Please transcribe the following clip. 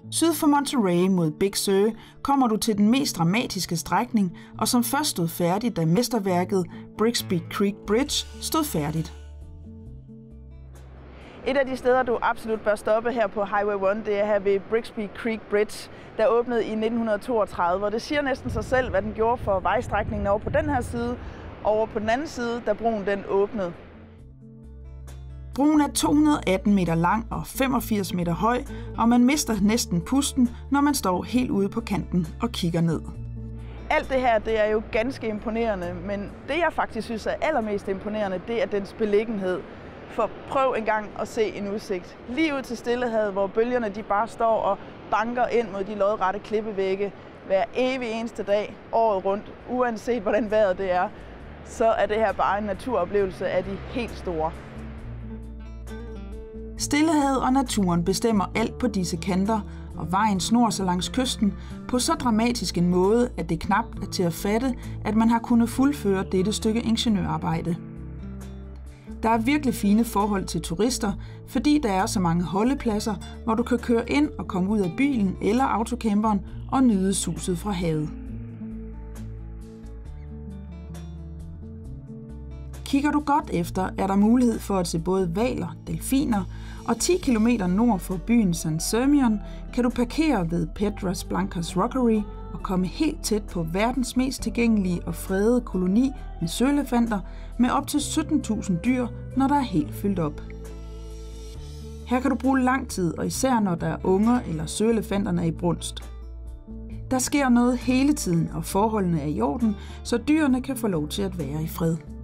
Syd for Monterey mod Big Sur kommer du til den mest dramatiske strækning, og som først stod færdig, da mesterværket Brixby Creek Bridge stod færdigt. Et af de steder, du absolut bør stoppe her på Highway 1, det er her ved Brixby Creek Bridge, der åbnede i 1932. Og det siger næsten sig selv, hvad den gjorde for vejstrækningen over på den her side, og over på den anden side, da broen den åbnede. Broen er 218 meter lang og 85 meter høj, og man mister næsten pusten, når man står helt ude på kanten og kigger ned. Alt det her, det er jo ganske imponerende, men det jeg faktisk synes er allermest imponerende, det er dens beliggenhed. For prøv engang at se en udsigt. Lige ud til Stillehavet, hvor bølgerne de bare står og banker ind mod de lodrette klippevægge hver evig eneste dag, året rundt, uanset hvordan vejret det er, så er det her bare en naturoplevelse af de helt store. Stillehavet og naturen bestemmer alt på disse kanter, og vejen snor sig langs kysten på så dramatisk en måde, at det knapt er til at fatte, at man har kunnet fuldføre dette stykke ingeniørarbejde. Der er virkelig fine forhold til turister, fordi der er så mange holdepladser, hvor du kan køre ind og komme ud af bilen eller autocamperen og nyde suset fra havet. Kigger du godt efter, er der mulighed for at se både hvaler, delfiner, og 10 km nord for byen San Simeon kan du parkere ved Piedras Blancas Rockery og komme helt tæt på verdens mest tilgængelige og fredede koloni med søelefanter med op til 17.000 dyr, når der er helt fyldt op. Her kan du bruge lang tid, og især når der er unger eller søelefanterne er i brunst. Der sker noget hele tiden, og forholdene er i orden, så dyrene kan få lov til at være i fred.